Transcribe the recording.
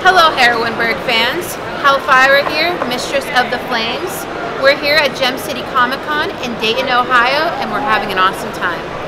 Hello Heroineburg fans, Hellfyra here, Mistress of the Flames. We're here at Gem City Comic Con in Dayton, Ohio, and we're having an awesome time.